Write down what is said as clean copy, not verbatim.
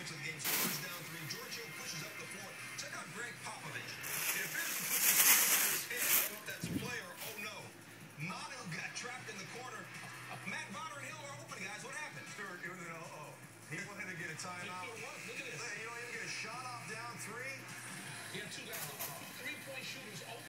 into the game. Scores down 3. Giorgio pushes up the floor. Check out Greg Popovich. It appears to put his hand on his head. I don't know if that's a play or oh no. Manu got trapped in the corner. Matt Bonner and Hill are open, guys. What happened? Stewart, it was an oh. He wanted to get a timeout. Look at this. You don't even get a shot off down 3. You have two guys, 3-point shooters open.